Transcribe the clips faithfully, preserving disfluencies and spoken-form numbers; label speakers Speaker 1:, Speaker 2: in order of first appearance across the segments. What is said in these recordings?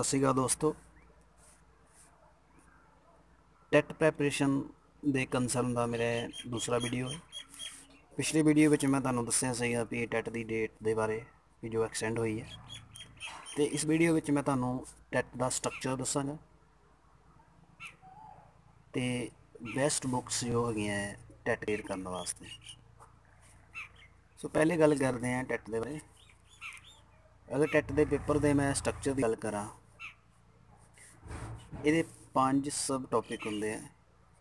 Speaker 1: सत श्री अकाल दोस्तों, टैट प्रैपरेशन दे कंसर्न का मेरा दूसरा वीडियो है। पिछली वीडियो में मैं तुहानूं दस्सिया सीगा भी टैट की डेट के बारे भी जो एक्सटेंड हुई है, तो इस वीडियो में मैं तुहानूं टैट का स्ट्रक्चर दसांगा तो बेस्ट बुक्स जो है टैट क्लियर करने वास्ते। सो पहले गल करते हैं टैट के बारे। अगर टैट के पेपर के मैं स्ट्रक्चर की गल करा, ये पांच सब टॉपिक होंगे हैं।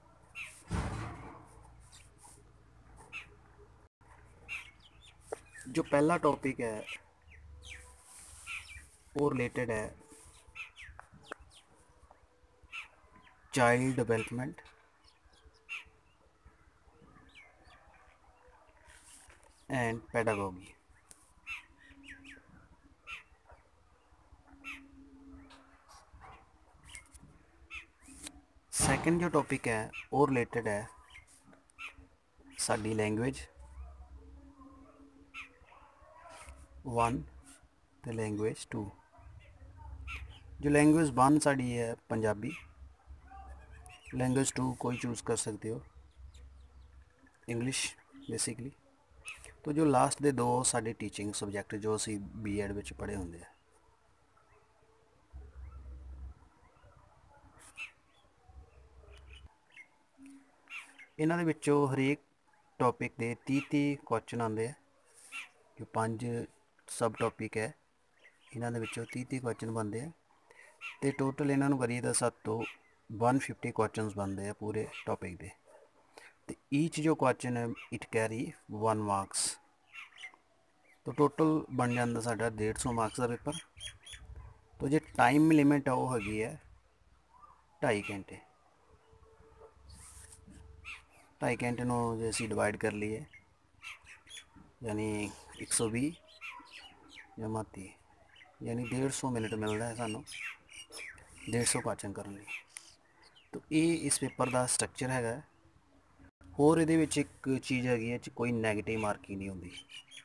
Speaker 1: जो पहला टॉपिक है वो रिलेटेड है child development and pedagogy. Second जो टॉपिक है वो रिलेटेड है साडी लैंग्वेज वन तो लैंग्वेज टू। जो लैंग्वेज वन साड़ी है पंजाबी, लैंग्वेज टू कोई चूज़ कर सकते हो, इंग्लिश बेसिकली। तो जो लास्ट दे दो साडे टीचिंग सबजैक्ट जो असी बी एड विच पढ़े होंगे। इन्हां दे विचों हरेक टॉपिक दे तीह तीह क्वेश्चन आते हैं। जो पांच सब टॉपिक है इन्हां दे विचों तीह तीह क्वेश्चन बनते हैं, तो टोटल इन्हां नूं करिए तो सत्त तो वन फिफ्टी क्वेश्चन बनते हैं पूरे टॉपिक दे। तो ईच जो क्वेश्चन है इट कैरी वन मार्क्स, तो टोटल बन जाता साडा डेढ़ सौ मार्क्स का पेपर। तो जो टाइम लिमिट है वो हैगी है ढाई घंटे। ढाई घंटे नूं जे असीं डिवाइड कर लीए यानी एक सौ भी जमा तीह यानी डेढ़ सौ मिनट मिलता है सानूं डेढ़ सौ क्वेश्चन करने लई। तो ये इस पेपर का स्ट्रक्चर हैगा। होर इहदे विच एक चीज़ हैगी है, कोई नैगेटिव मार्किंग नहीं होंदी,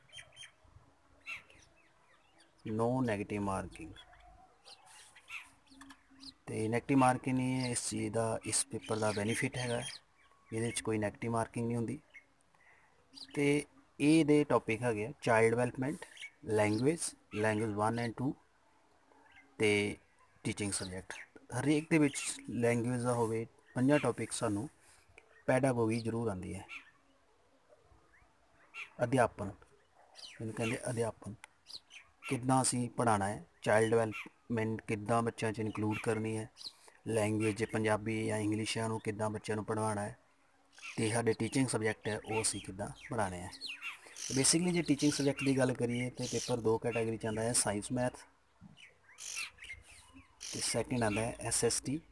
Speaker 1: नो नैगेटिव मार्किंग। तो नैगेटिव मार्किंग नहीं है इस चीज़ का, इस पेपर का बेनीफिट है। ये कोई नैगेटिव मार्किंग नहीं होंदी। तो ये टॉपिक है child development, language language one and two, तो टीचिंग सबजैक्ट हरेक दे विच लैंग्वेज का होवे पंजा टॉपिक सानू पैडागोगी जरूर आती है। अध्यापन मैंने कहते अध्यापन कितना असी पढ़ाना है, चाइल्ड डेवलपमेंट कितना बच्चों च इनकलूड करनी है, लैंग्वेज पंजाबी या इंग्लिश कितना बच्चों पढ़वाना है, तो साढ़े टीचिंग सबजैक्ट है वो असी कितना पढ़ाने हैं। बेसिकली जो टीचिंग सबजैक्ट की गल करिए तो पेपर दो कैटेगरी च आता है, साइंस मैथ, तो सैकेंड आता है एस एस टी,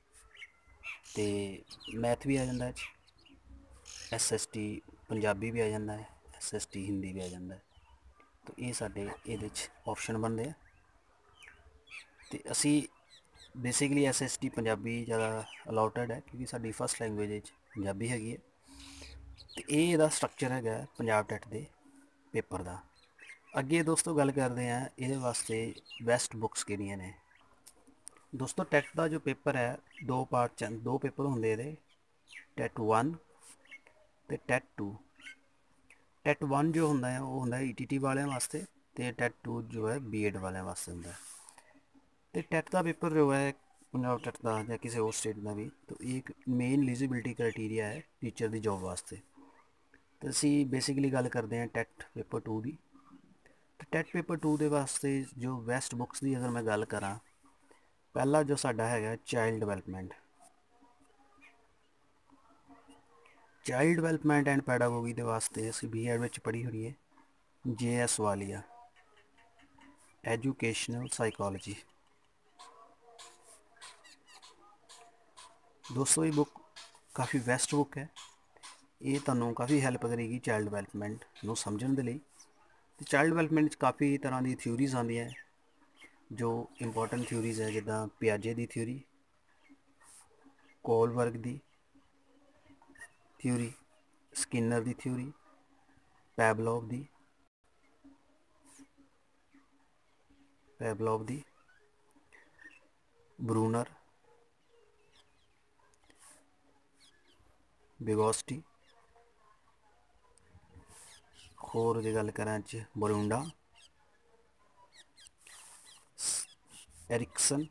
Speaker 1: तो मैथ भी आ जाता है, एस एस टी पंजाबी भी आ जाता है, एस एस टी हिंदी भी आ जाता है। तो ये साढ़े ये ऑप्शन बनते हैं। तो असी basically S S T Punjabi ज़्यादा अलाउटेड है क्योंकि साड़ी फस्ट लैंग्वेज पंजाबी हैगी है। तो ये स्ट्रक्चर है पंजाब टैट के पेपर का। अगे दोस्तों गल करते हैं ये वास्ते बेस्ट बुक्स किहड़ियां ने। दोस्तों टैट का जो पेपर है दो पार्ट दो पेपर होंगे ये, टैट वन तो टैट टू। टैट वन जो होंदा है वो होंदा है ई टी टी वाले वास्ते, तो टैट टू जो है बी एड वाले वास्ते होंदा है। तो टैट का पेपर जो है पंजाब टैट का या किसी और स्टेट का भी, तो एक मेन एलिजिबिलिटी क्राइटेरिया है टीचर की जॉब वास्ते। तो असी बेसिकली गल करते हैं टैट पेपर टू की। तो टैट पेपर टू के वास्ते जो बेस्ट बुक्स की अगर मैं गल करा, पहला जो साडा है child development. Child development and pedagogy के वास्ते असी बी एड विच पढ़ी हुई है J S Walia educational psychology. दोस्तों ये बुक काफ़ी बेस्ट बुक है, ये तुहानूं काफ़ी हैल्प करेगी चाइल्ड डेवलपमेंट नूं समझण दे लई। तो चाइल्ड डेवलपमेंट काफ़ी तरह की थ्योरीज आती हैं, जो इंपॉर्टेंट थ्योरीज है जिदा पियाजे की थ्योरी, कोलबर्ग की थ्योरी, स्किनर की थ्योरी, पैवलोव की पैवलोव की ब्रूनर, बिगोस्टी, होर जे गल करां च बरुंडा, एरिक्सन।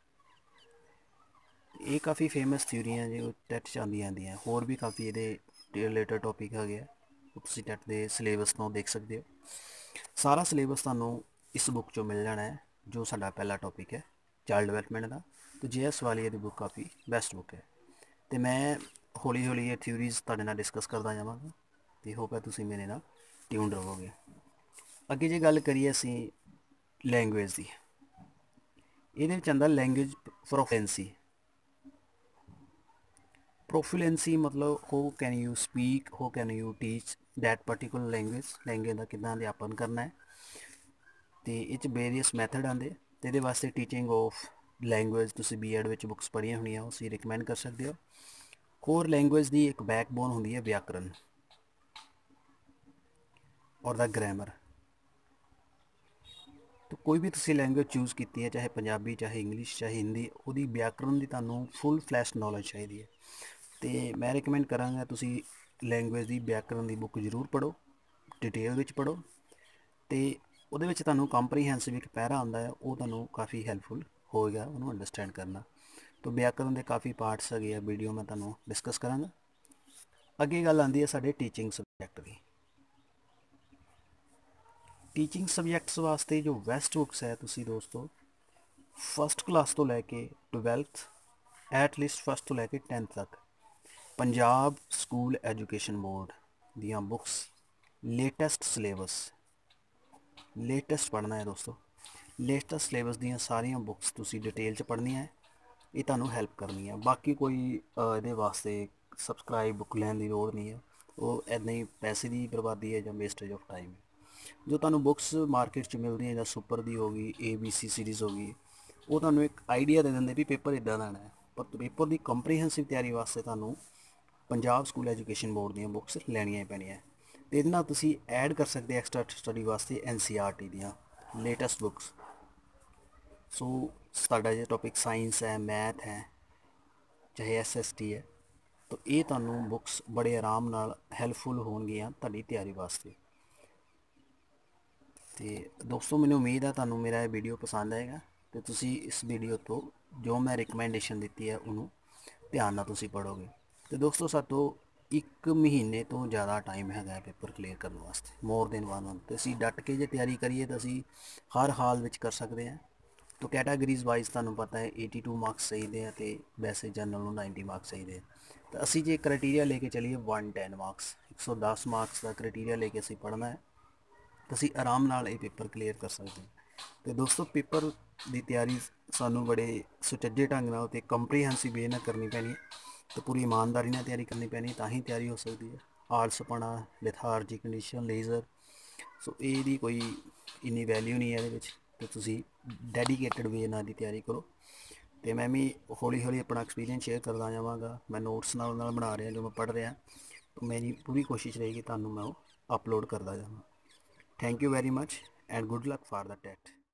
Speaker 1: ये काफ़ी फेमस थ्योरियां जो टैट च आंदियां आंदियां होर भी काफ़ी ये रिलेटेड टॉपिक है, तुसीं टैट के सिलेबस तो देख सकते हो। सारा सिलेबस तुहानूं इस बुक चों मिल जाना है, जो साडा पहला टॉपिक है चाइल्ड डिवैलपमेंट का। तो जे एस वाली ये बुक काफ़ी बेस्ट बुक है। तो मैं हौली हौली ये थ्योरीज तुहाडे नाल डिस्कस करता जावांगा, तो होप है तुसीं मेरे नाल ट्यून्ड रहोगे। अगे जे गल करिए असीं लैंगुएज की, ये आंदा लैंगुएज प्रोफिलेंसी। प्रोफिलेंसी मतलब how can you speak, how can you teach that particular language, language का कितना अध्यापन करना है। तो ये वेरीअस मैथड आते, तो ये वास्ते टीचिंग ऑफ लैंगुएज तुसीं बी एड में बुक्स पढ़िया होनी उसी रिकमेंड कर सकते हो। होर लैंगुएज की एक बैकबोन होंगी है व्याकरण और द ग्रैमर। तो कोई भी तुसीं लैंगुएज चूज़ की है, चाहे पंजाबी, चाहे इंग्लिश, चाहे हिंदी, वो व्याकरण की तुहानूं फुल फ्लैश नॉलेज चाहिए है। तो मैं रिकमेंड करांगा तुसीं लैंगुएज की व्याकरण की बुक जरूर पढ़ो, डिटेल में पढ़ो। तो वो तुहानूं कॉम्प्रीहेंसिव एक पैरा आंदा है, वो तुहानूं काफ़ी हैल्पफुल होएगा उन्होंने अंडरस्टैंड करना। तो व्याकरण के काफ़ी पार्ट्स है, वीडियो मैं तुहानूं डिस्कस करांगा। अगे गल आंदी है साडे टीचिंग सबजैक्ट की। टीचिंग सबजैक्ट्स वास्ते जो बेस्ट बुक्स है, तुसीं दोस्तों फस्ट क्लास तो लैके ट्वैल्थ, एटलीस्ट फस्ट तो लैके टेंथ तक पंजाब स्कूल एजुकेशन बोर्ड दियाँ बुक्स, लेटैसट सिलेबस, लेटैसट पढ़ना है दोस्तों। लेटैसट सिलेबस दियाँ सारियाँ बुक्स तुसीं डिटेल च पढ़नियां है, ये तुहानूं हैल्प करनी है। बाकी कोई ये वास्ते सबसक्राइब बुक लैन की लोड़ नहीं है, वो इदां ही पैसे की बर्बादी है या वेस्टेज ऑफ टाइम है। जो तुहानूं बुक्स मार्केट च मिलदी है, सुपर की होगी, ए बी सी सीरीज़ होगी, वो तुहानूं एक आइडिया दे देंगे भी पेपर इदां दा आना है। पर पेपर की कंप्रीहेंसिव तैयारी वास्ते तुहानूं पंजाब स्कूल एजुकेशन बोर्ड दी बुक्स लैनियां ही पैनियां। तो इहदे नाल तुसीं ऐड कर सकते एक्सट्रा स्टडी वास्ते एन सी आर टी दियाँ लेटैसट बुक्स। सो साडा जो टॉपिक साइंस है, मैथ है, चाहे एस एस टी है, तो ये तुहानूं बुक्स बड़े आराम नाल हैल्पफुल होणगियां तुहाडी तैयारी वास्ते। तो दोस्तों मैनूं उम्मीद है तुहानूं मेरा ये वीडियो पसंद आएगा, तो तुसीं इस वीडियो तो जो मैं रिकमेंडेशन दी है उन्होंने ध्यान नाल तुसीं पढ़ोगे। तो दोस्तों सातों एक महीने तो ज़्यादा टाइम है पेपर क्लीयर करने वास्ते, मोर देन वन मंथ। तो असीं डट के जे तैयारी करिए तो असीं हर हाल विच कर सकते हैं। तो कैटागरीज वाइज तुहानूं पता है एटी टू मार्क्स चाहिए हैं, तो वैसे जनरल नाइनटी मार्क्स चाहिए हैं। तो असीं जे क्राइटेरिया लेके चलिए वन टेन मार्क्स, एक सौ दस मार्क्स का क्राइटेरिया लेके असीं पढ़ना है, तो असीं आराम नाल ये पेपर क्लीयर कर सकते हैं। तो दोस्तों पेपर की तैयारी सानू बड़े सुचज्जे ढंग नाल ते कंप्रीहेंसिव वे नाल करनी पैनी है। तो पूरी ईमानदारी नाल तैयारी करनी पैनी, तां ही तैयारी हो सकती है। आलसपना, लिथार्जी कंडीशन, लेज़र, सो ये कोई इन्नी वैल्यू नहीं है ये। तो तुसीं डैडीकेटेड वे नाल दी तैयारी करो। तो मैं भी हौली हौली अपना एक्सपीरियंस शेयर करता जावांगा। मैं नोट्स नाल नाल बना रहा जो मैं पढ़ रहा, तो मेरी पूरी कोशिश रहेगी तुहानूं मैं वो अपलोड करता जावां। Thank you very much and good luck for the TET.